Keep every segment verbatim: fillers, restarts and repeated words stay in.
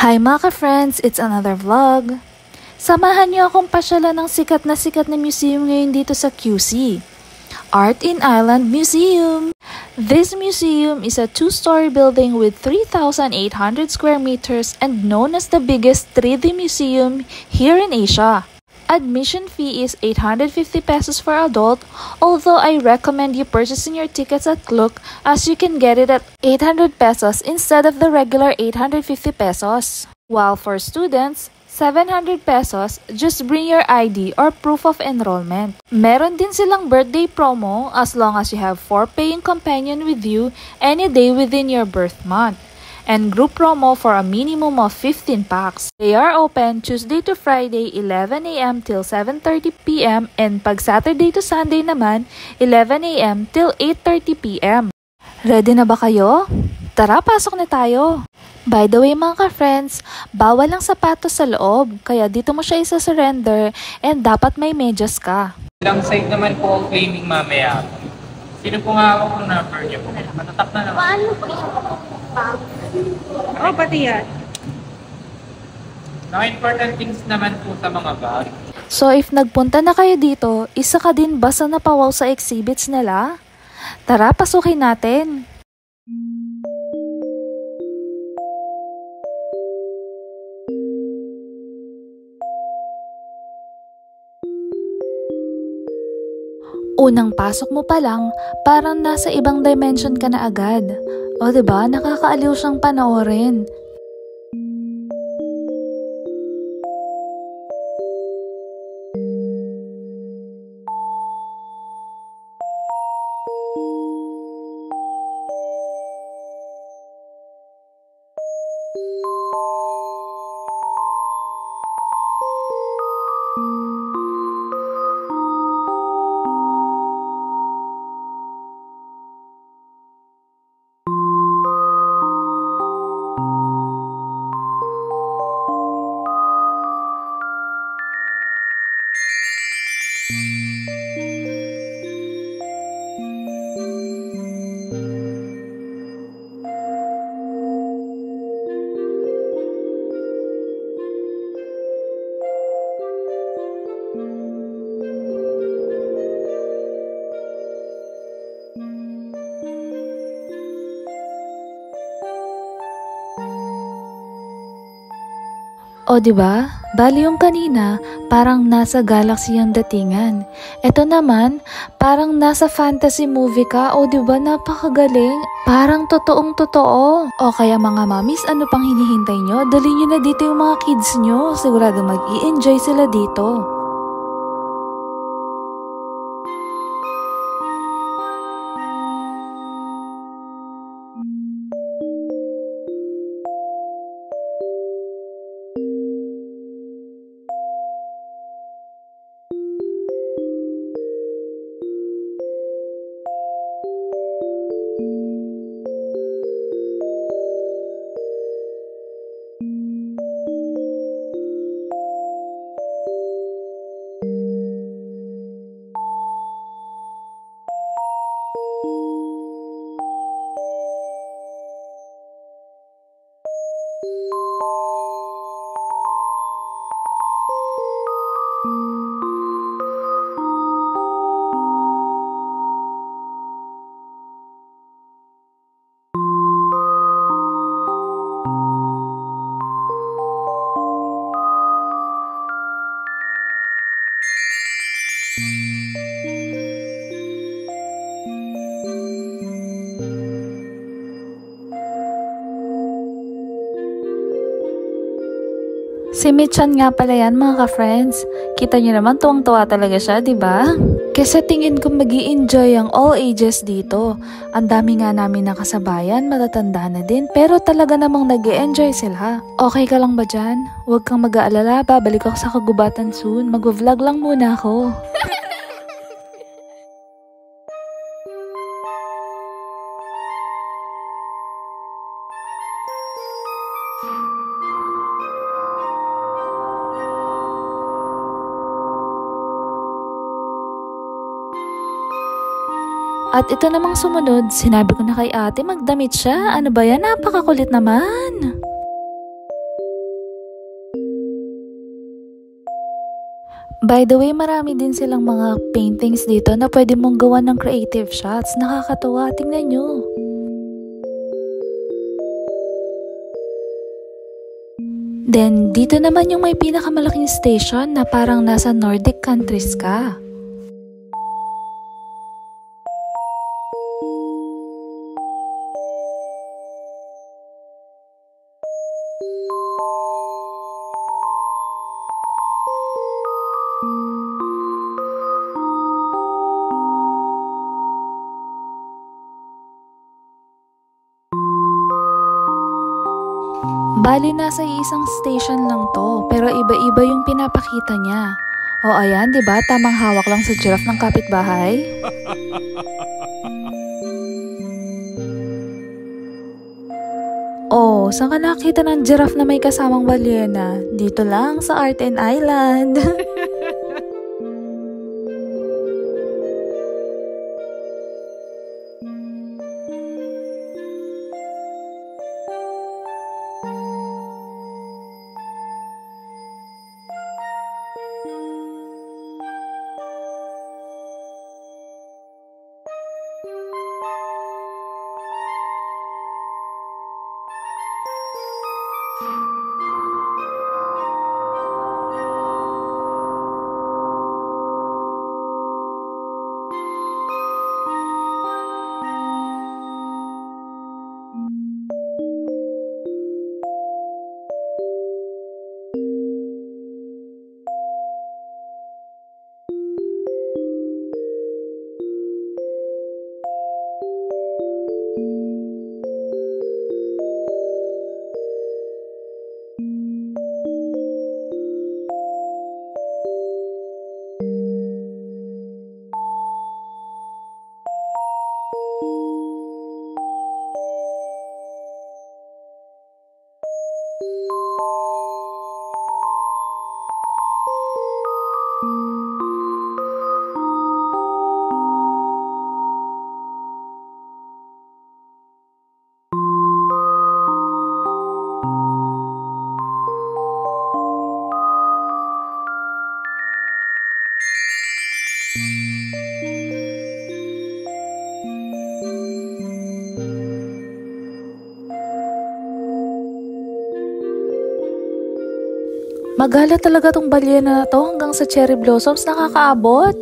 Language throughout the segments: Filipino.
Hi mga ka-friends! It's another vlog. Samahan niyo akong pasyalan ng sikat na sikat na museum ngayon dito sa Q C. Art in Island Museum. This museum is a two-story building with three thousand eight hundred square meters and known as the biggest three D museum here in Asia. Admission fee is eight hundred fifty pesos for adult, although I recommend you purchasing your tickets at Klook as you can get it at eight hundred pesos instead of the regular eight hundred fifty pesos. While for students, seven hundred pesos, just bring your I D or proof of enrollment. Meron din silang birthday promo as long as you have four paying companion with you any day within your birth month. And group promo for a minimum of fifteen packs. They are open Tuesday to Friday eleven a m till seven thirty p m and pag Saturday to Sunday naman eleven a m till eight thirty p m Ready na ba kayo? Tara, pasok na tayo! By the way mga ka-friends, bawal ang sapatos sa loob, kaya dito mo siya isa-surrender and dapat may medyas ka. Ilang side naman po ang claiming mamaya. Sino po nga ako kung number niyo po? Matatak na naman. Paano po yung oh, pati yan. Mga important things naman po sa mga bag. So if nagpunta na kayo dito, isa ka din ba sa napawaw sa exhibits nila? Tara, pasukin natin! Unang pasok mo pa lang, parang nasa ibang dimension ka na agad. O diba, nakakaaliw siyang panoorin. O diba? Bali yung kanina, parang nasa galaxy ang datingan. Ito naman, parang nasa fantasy movie ka. O diba, napakagaling. Parang totoong totoo. O kaya mga mamis, ano pang hinihintay nyo? Dalhin nyo na dito yung mga kids nyo. Sigurado mag-i-enjoy sila dito. Si Michan nga pala yan mga ka-friends. Kita nyo naman tuwang-tuwa talaga siya, di ba? Kasi tingin ko magi-enjoy ang all ages dito. Ang dami nga namin nakasabayan, matatanda na din, pero talaga namang nag-e-enjoy sila. Okay ka lang ba dyan? Huwag kang mag-aalala, babalik ako sa kagubatan soon. Mag-vlog lang muna ako. At ito namang sumunod, sinabi ko na kay ate magdamit siya. Ano ba yan? Napakakulit naman. By the way, marami din silang mga paintings dito na pwede mong gawa ng creative shots. Nakakatuwa, tingnan nyo. Then, dito naman yung may pinakamalaking station na parang nasa Nordic countries ka. Bali, nasa isang station lang to, pero iba-iba yung pinapakita niya. O ayan, di ba? Tamang hawak lang sa giraffe ng kapitbahay. Oh, saan ka nakita ng giraffe na may kasamang balyena? Dito lang sa Art and Island. Magala talaga tong balyena na to hanggang sa cherry blossoms nakakaabot.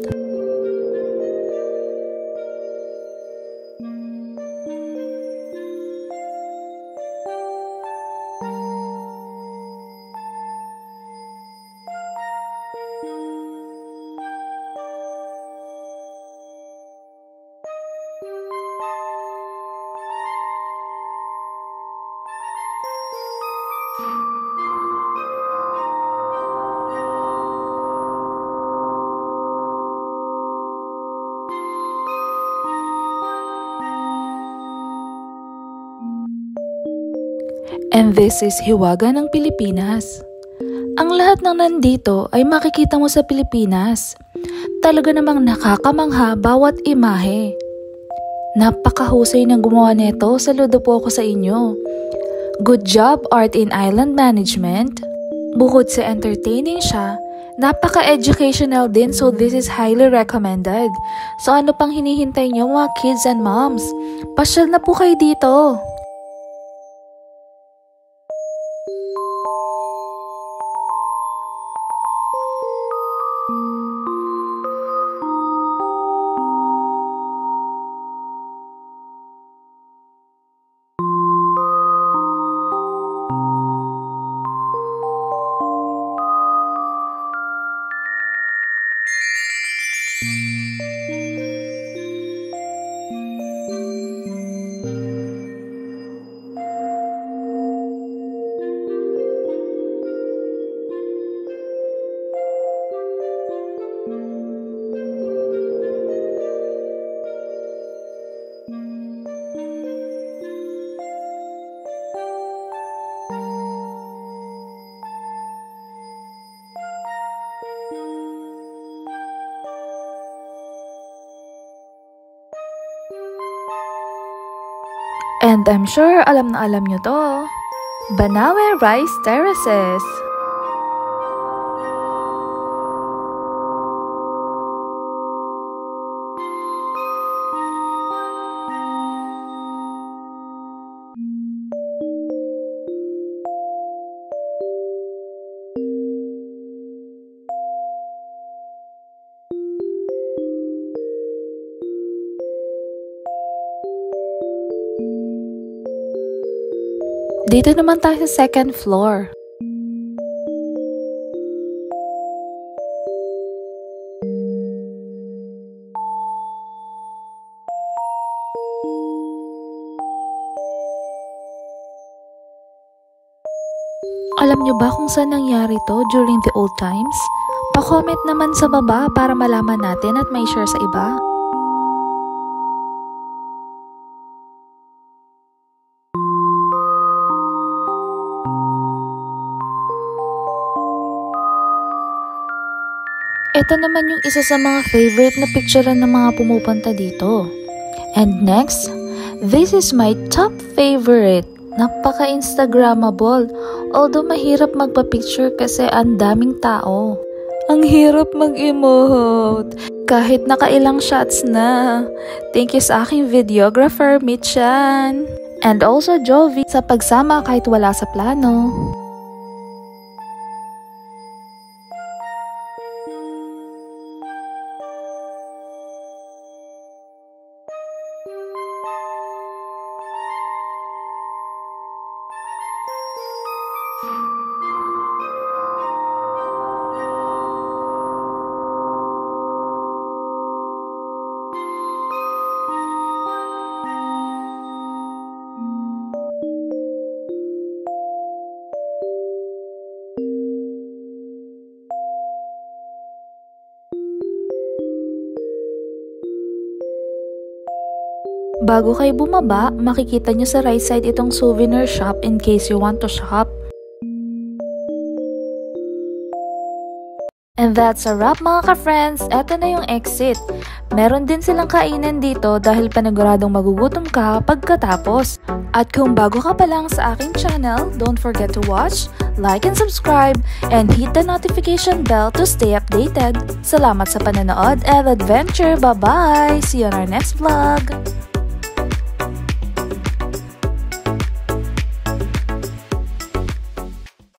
And this is Hiwaga ng Pilipinas. Ang lahat ng nandito ay makikita mo sa Pilipinas. Talaga namang nakakamangha bawat imahe. Napakahusay ng gumawa nito, saludo po ako sa inyo. Good job, Art in Island Management. Bukod sa entertaining siya, napaka-educational din, so this is highly recommended. So ano pang hinihintay nyo mga kids and moms? Pasyal na po kayo dito. And I'm sure alam na alam nyo to. Banawe Rice Terraces. Dito naman tayo sa second floor. Alam nyo ba kung saan nangyari to during the old times? Pa-comment naman sa baba para malaman natin at may share sa iba. Ito naman yung isa sa mga favorite na picturean ng mga pumupunta dito. And next, this is my top favorite. Napaka-instagrammable. Although mahirap magpa-picture kasi ang daming tao. Ang hirap mag-emote. Kahit nakailang shots na. Thank you sa aking videographer, Mitchan. And also Jovi sa pagsama kahit wala sa plano. Bago kayo bumaba, makikita nyo sa right side itong souvenir shop in case you want to shop. And that's a wrap mga ka-friends. Eto na yung exit. Meron din silang kainan dito dahil paniguradong magugutom ka pagkatapos. At kung bago ka pa lang sa aking channel, don't forget to watch, like and subscribe, and hit the notification bell to stay updated. Salamat sa panonood and adventure. Bye-bye! See you on our next vlog!